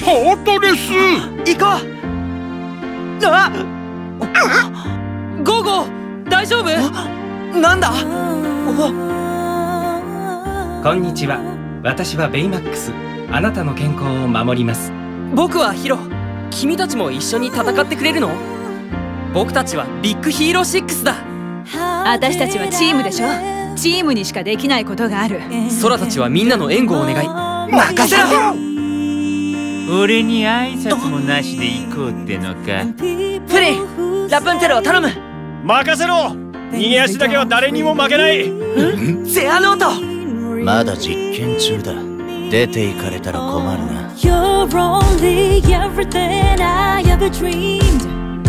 本当です。 行こう。あ、 ゴーゴー、大丈夫？ なんだ？ こんにちは。私はベイマックス。あなたの健康を守ります。 僕はヒロ。君たちも一緒に戦ってくれるの？僕たちはビッグヒーロー6だ。 私たちはチームでしょ。チームにしかできないことがある。 ソラたちはみんなの援護を願い。 任せろ。 俺に挨拶もなしで行こうってのか。 プリン、ラプンツェルを頼む。 任せろ。逃げ足だけは誰にも負けない。 ゼアノート。 まだ実験中だ。出て行かれたら困るな。 You're only everything I ever dreamed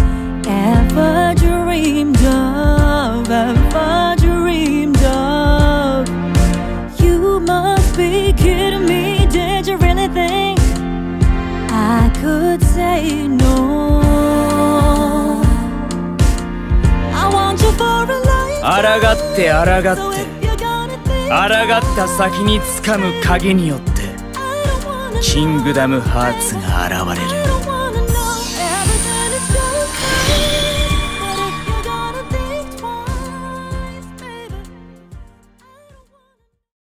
of, ever dreamed of. You must be kidding me. Did you really think I could say no? I want you for a life. 抗って抗った先に掴む鍵によってキングダムハーツが現れる。